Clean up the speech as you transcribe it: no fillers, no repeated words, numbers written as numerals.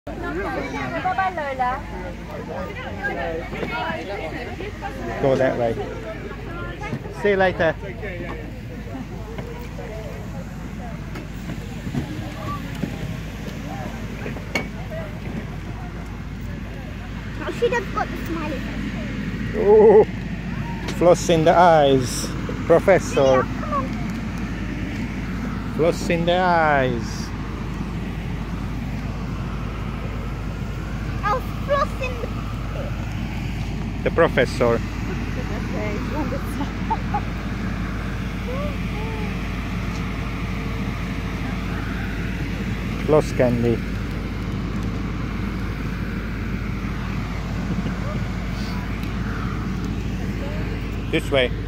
Go that way. See you later. I should have got the smiley face. Oh, floss in the eyes, Professor. Yeah, come on. Floss in the eyes. I was flossing The Professor. Floss candy. This way.